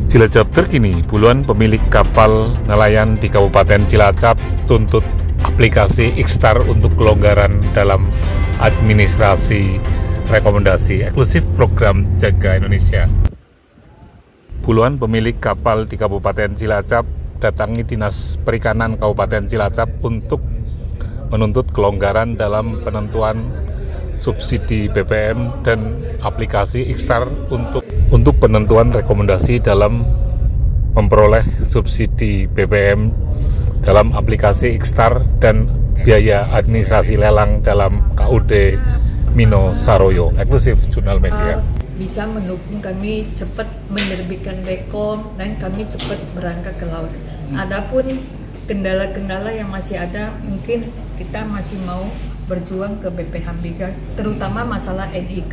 Cilacap terkini, puluhan pemilik kapal nelayan di Kabupaten Cilacap tuntut aplikasi X-Star untuk kelonggaran dalam administrasi rekomendasi eksklusif program Jaga Indonesia. Puluhan pemilik kapal di Kabupaten Cilacap datangi Dinas Perikanan Kabupaten Cilacap untuk menuntut kelonggaran dalam penentuan subsidi BBM dan aplikasi X-Star untuk penentuan rekomendasi dalam memperoleh subsidi BBM dalam aplikasi X-Star dan biaya administrasi lelang dalam KUD Mino Saroyo. Eksklusif Jurnal Media. Bisa mendukung kami cepat menerbitkan rekom dan kami cepat berangkat ke laut. Adapun kendala-kendala yang masih ada, mungkin kita masih mau berjuang ke BPH Migas, terutama masalah NIK.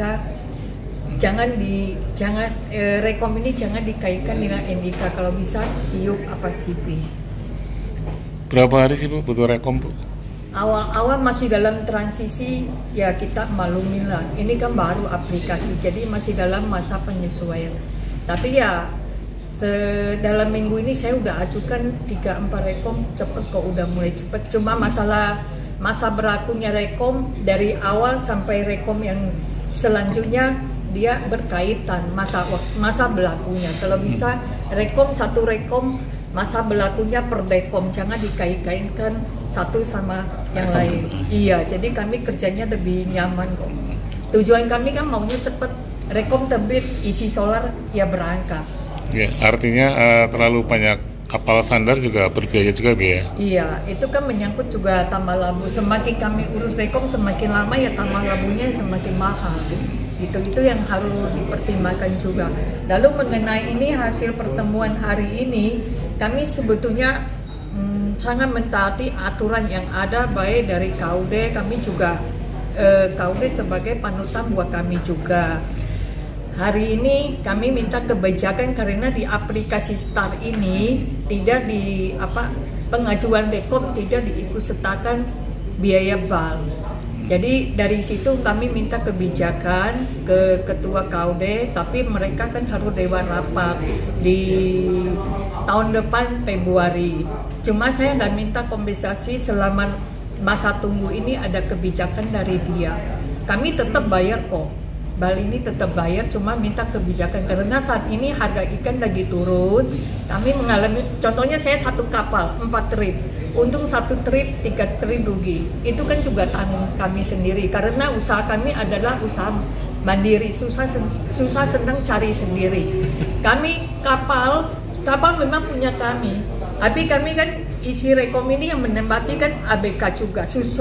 Rekom ini jangan dikaitkan dengan NIK, kalau bisa SIUP apa CP. Berapa hari sih Bu butuh rekom Bu? Awal-awal masih dalam transisi, ya kita maklumin lah. Ini kan baru aplikasi, jadi masih dalam masa penyesuaian. Tapi ya dalam minggu ini saya udah ajukan 3-4 rekom cepet kok, udah mulai cepet. Cuma masa berlakunya rekom dari awal sampai rekom yang selanjutnya dia berkaitan masa berlakunya. Kalau bisa satu rekom masa berlakunya per dekom, jangan dikait-kaitkan satu sama yang lain. Iya, jadi kami kerjanya lebih nyaman kok. Tujuan kami kan maunya cepet, rekom terbit, isi solar ya berangkat. Ya, artinya terlalu banyak kapal sandar juga berbiaya juga biaya. Iya, itu kan menyangkut juga tambah labu. Semakin kami urus rekom semakin lama ya tambah labunya semakin mahal. Itu yang harus dipertimbangkan juga. Lalu mengenai ini hasil pertemuan hari ini, kami sebetulnya sangat mentaati aturan yang ada baik dari KUD. Kami juga KUD sebagai panutan buat kami juga. Hari ini kami minta kebijakan karena di aplikasi Star ini tidak pengajuan rekom tidak diikutsertakan biaya BAL. Jadi dari situ kami minta kebijakan ke ketua KUD, tapi mereka kan harus dewan rapat di tahun depan Februari. Cuma saya nggak minta kompensasi selama masa tunggu ini, ada kebijakan dari dia. Kami tetap bayar kok. BAL ini tetap bayar, cuma minta kebijakan karena saat ini harga ikan lagi turun. Kami mengalami, contohnya saya satu kapal 4 trip, untung 1 trip 3 trip rugi. Itu kan juga tanggung kami sendiri karena usaha kami adalah usaha mandiri, susah senang cari sendiri. Kami kapal memang punya kami, tapi kami kan isi rekom ini yang menempati kan ABK juga.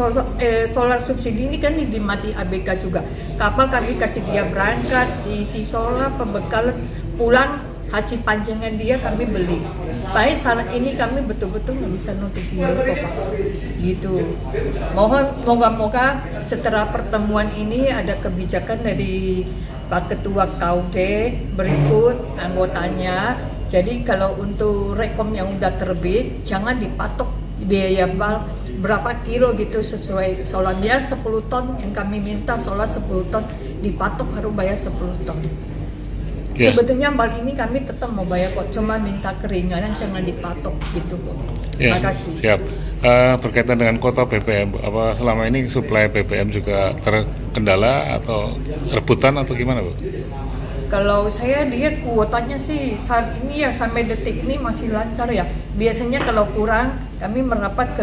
Solar subsidi ini kan dinikmati ABK juga. Kapal kami kasih dia berangkat, isi solar, pembekalan, pulang hasil panjangan dia kami beli. Baik saat ini kami betul-betul nggak bisa nutup diri kok Pak. Gitu. Mohon moga-moga setelah pertemuan ini ada kebijakan dari Pak Ketua KUD berikut anggotanya. Jadi kalau untuk rekom yang udah terbit, jangan dipatok biaya BAL berapa kilo gitu sesuai solar. Dia 10 ton yang kami minta, solar 10 ton dipatok harus bayar 10 ton. Yeah. Sebetulnya BAL ini kami tetap mau bayar kok, cuma minta keringanan jangan dipatok gitu kok. Yeah. Terima kasih. Siap. Berkaitan dengan kuota BBM, apa selama ini suplai BBM juga terkendala atau rebutan atau gimana Bu? Kalau saya lihat kuotanya sih saat ini ya sampai detik ini masih lancar ya. Biasanya kalau kurang kami merapat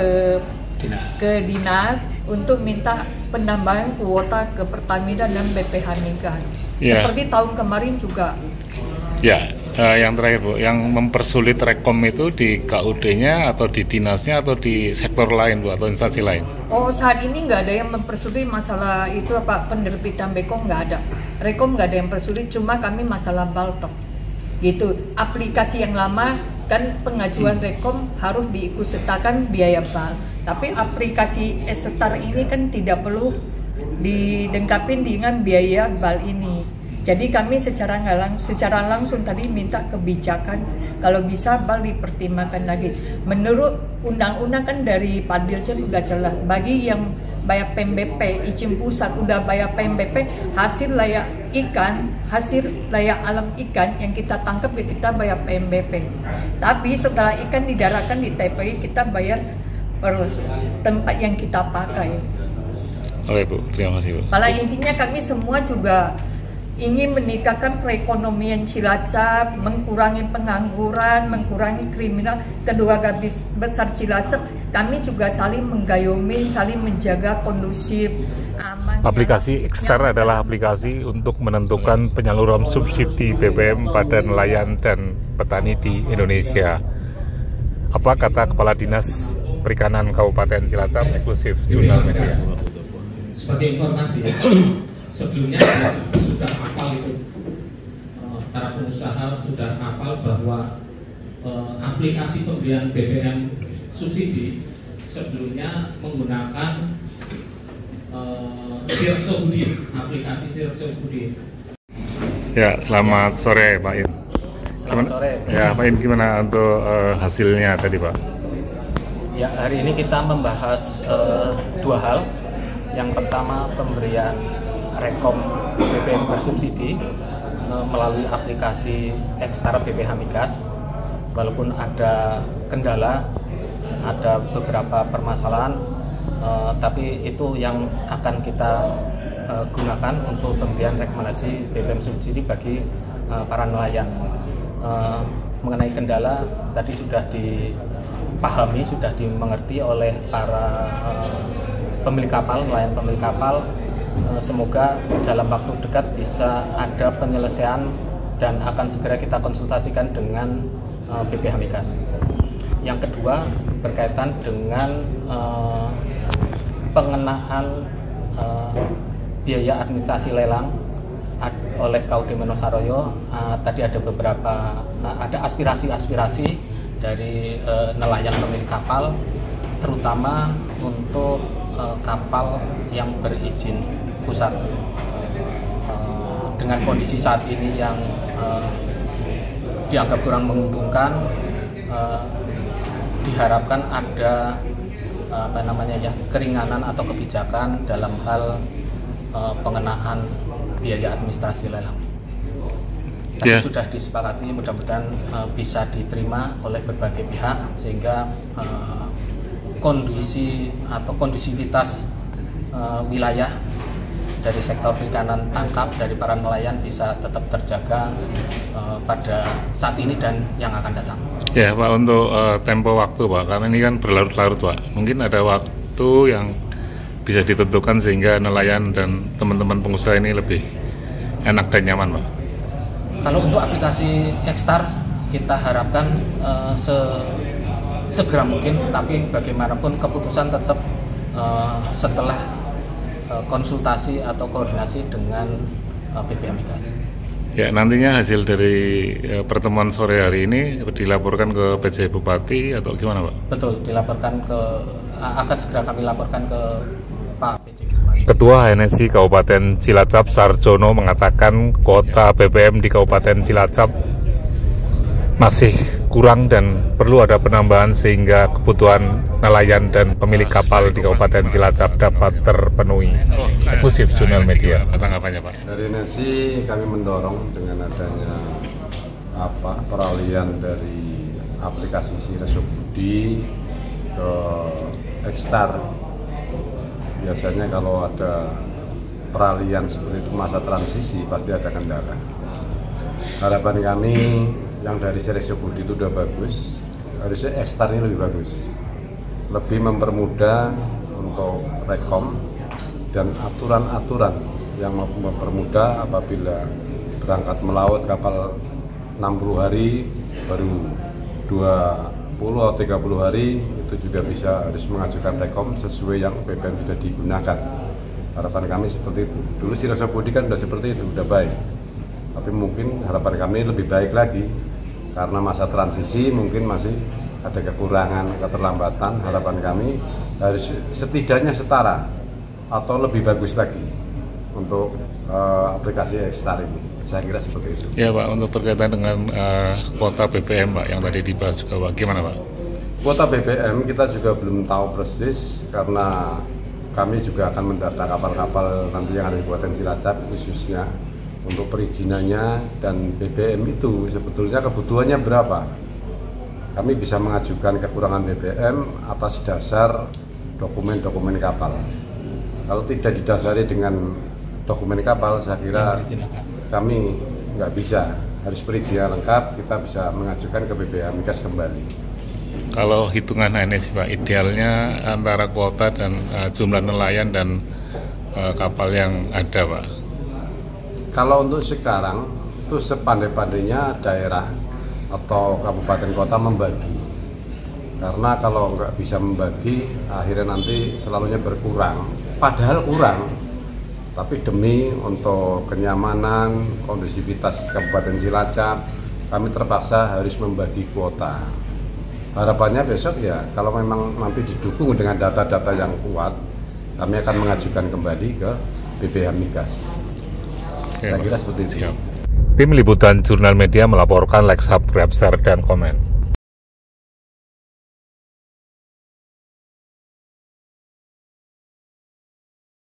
ke dinas untuk minta penambahan kuota ke Pertamina dan BPH Migas. Yeah. Seperti tahun kemarin juga. Ya, yang terakhir Bu, yang mempersulit rekom itu di KUD-nya atau di dinasnya atau di sektor lain Bu atau instansi lain? Oh, saat ini nggak ada yang mempersulit masalah itu penerbitan rekom nggak ada. Rekom nggak ada yang persulit, cuma kami masalah baltok. Gitu. Aplikasi yang lama kan pengajuan rekom harus diikutsertakan biaya BAL. Tapi aplikasi X-Star ini kan tidak perlu dilengkapi dengan biaya BAL ini. Jadi kami secara langsung tadi minta kebijakan kalau bisa BAL dipertimbangkan lagi. Menurut undang-undang kan dari Pak Dirjen udah jelas bagi yang bayar PMBP, izin pusat udah bayar PMBP, hasil layak alam ikan yang kita tangkap ya kita bayar PMBP. Tapi setelah ikan didaratkan di TPI kita bayar per tempat yang kita pakai. Oke Bu, terima kasih Bu. Pada intinya kami semua juga ingin meningkatkan perekonomian Cilacap, mengurangi pengangguran, mengurangi kriminal. Keluarga besar Cilacap, kami juga saling mengayomi, saling menjaga kondusif, aman. Aplikasi Xstar adalah aplikasi untuk menentukan penyaluran subsidi BBM pada nelayan dan petani di Indonesia. Apa kata Kepala Dinas Perikanan Kabupaten Cilacap, eksklusif Jurnal Media. Sebagai informasi ya, sebelumnya sudah hafal itu, para pengusaha sudah hafal bahwa aplikasi pemberian BBM subsidi sebelumnya menggunakan Sirksobudi, aplikasi Sirksobudi. Ya, selamat sore Pak In. Selamat sore. Ya, Pak In, gimana untuk hasilnya tadi Pak? Ya, hari ini kita membahas dua hal. Yang pertama, pemberian rekom BBM bersubsidi melalui aplikasi Xstar BPH Migas. Walaupun ada kendala, ada beberapa permasalahan, tapi itu yang akan kita gunakan untuk pemberian rekomendasi BBM subsidi bagi para nelayan. Mengenai kendala tadi sudah dipahami, sudah dimengerti oleh para pemilik kapal, nelayan pemilik kapal. Semoga dalam waktu dekat bisa ada penyelesaian dan akan segera kita konsultasikan dengan BPH Migas. Yang kedua berkaitan dengan pengenaan biaya administrasi lelang oleh KUD Menosaroyo. Tadi ada beberapa aspirasi dari nelayan pemilik kapal, terutama untuk kapal yang berizin pusat. Dengan kondisi saat ini yang dianggap kurang menguntungkan, diharapkan ada keringanan atau kebijakan dalam hal pengenaan biaya administrasi lelang. Tadi sudah disepakati, mudah-mudahan bisa diterima oleh berbagai pihak sehingga kondisi atau kondusivitas wilayah dari sektor perikanan tangkap dari para nelayan bisa tetap terjaga pada saat ini dan yang akan datang. Ya Pak, untuk tempo waktu Pak, karena ini kan berlarut-larut Pak, mungkin ada waktu yang bisa ditentukan sehingga nelayan dan teman-teman pengusaha ini lebih enak dan nyaman Pak. Kalau untuk aplikasi Xstar kita harapkan segera mungkin, tapi bagaimanapun keputusan tetap setelah konsultasi atau koordinasi dengan BPH Migas. Ya, nantinya hasil dari pertemuan sore hari ini dilaporkan ke PJ Bupati atau gimana Pak? Betul, akan segera kami laporkan ke Pak PJ Bupati. Ketua HNSI Kabupaten Cilacap Sarjono mengatakan kuota BBM di Kabupaten Cilacap masih kurang dan perlu ada penambahan sehingga kebutuhan nelayan dan pemilik kapal di Kabupaten Cilacap dapat terpenuhi. Eksklusif Jurnal Media. Tanggapannya Pak? Dari HNSI kami mendorong dengan adanya peralihan dari aplikasi Sirksobudi ke Xstar. Biasanya kalau ada peralihan seperti itu masa transisi pasti ada kendala. Harapan kami yang dari Sirksobudi itu udah bagus, harusnya Xstar ini lebih bagus, lebih mempermudah untuk rekom dan aturan-aturan yang mempermudah apabila berangkat melaut kapal 60 hari baru 20 atau 30 hari itu juga bisa harus mengajukan rekom sesuai yang BBM sudah digunakan. Harapan kami seperti itu. Dulu Sirksobudi kan sudah seperti itu, sudah baik, tapi mungkin harapan kami lebih baik lagi. Karena masa transisi mungkin masih ada kekurangan, keterlambatan. Harapan kami harus setidaknya setara atau lebih bagus lagi untuk aplikasi Xstar ini. Saya kira seperti itu. Ya Pak, untuk berkaitan dengan kuota BBM Pak yang tadi dibahas juga Pak, gimana Pak? Kuota BBM kita juga belum tahu persis karena kami juga akan mendata kapal-kapal nanti yang ada di Kabupaten Cilacap khususnya untuk perizinannya dan BBM itu sebetulnya kebutuhannya berapa. Kami bisa mengajukan kekurangan BBM atas dasar dokumen-dokumen kapal. Kalau tidak didasari dengan dokumen kapal, saya kira kami nggak bisa, harus perizinan lengkap, kita bisa mengajukan ke BPH Migas kembali. Kalau hitungan ini sih Pak, idealnya antara kuota dan jumlah nelayan dan kapal yang ada Pak. Kalau untuk sekarang itu sepandai-pandainya daerah atau kabupaten kota membagi. Karena kalau nggak bisa membagi, akhirnya nanti selalunya berkurang. Padahal kurang, tapi demi untuk kenyamanan, kondusivitas Kabupaten Cilacap, kami terpaksa harus membagi kuota. Harapannya besok ya, kalau memang nanti didukung dengan data-data yang kuat, kami akan mengajukan kembali ke BPH Migas. Saya kira seperti itu. Tim Liputan Jurnal Media melaporkan. Like, subscribe, share, dan komen.